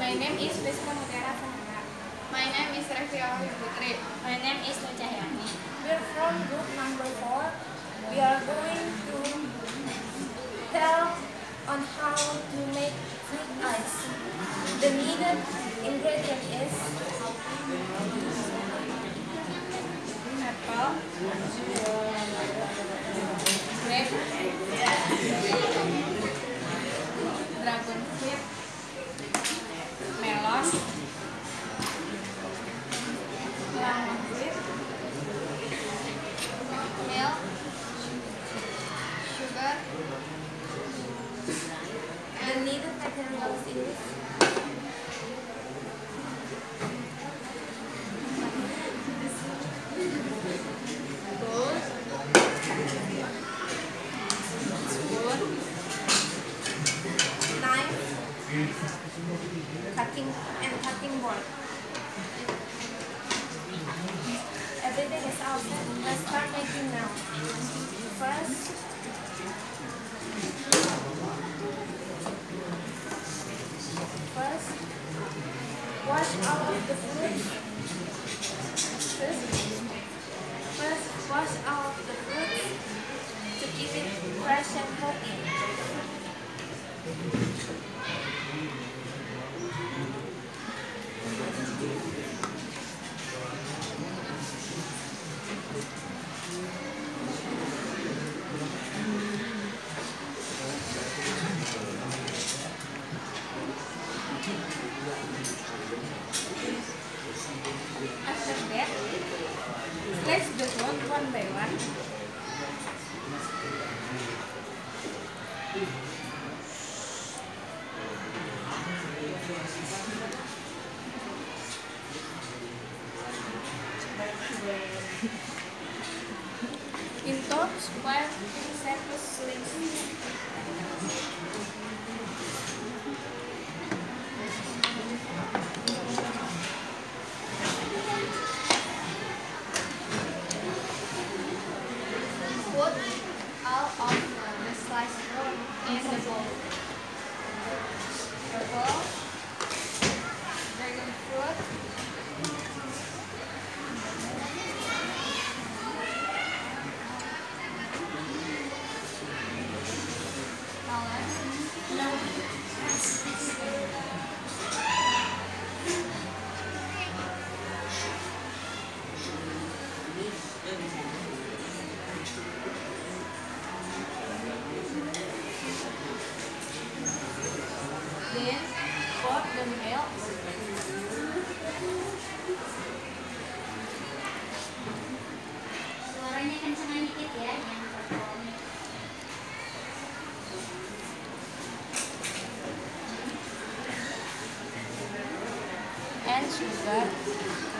My name is Rizka Mutiara Sanara. My name is Reviawi Putri. My name is Nucahyani. We're from group number 4. We are going to tell on how to make fruit ice. The needed ingredient is Apple, grape, dragon fruit, melon, lemon fruit, Milk, sugar, the needed materials is gold, spoon, knife, cutting board. Everything is out. Let's start making now. First, wash all of the fruit. First, wash all of the fruit to keep it fresh and healthy. After that, slice the fruit one by one. Into square shaped slits. put all of the sliced fruit in the bowl. Apple, dragon fruit, Then pour the milk. Suaranya kencengan dikit ya, yang perform. And sugar.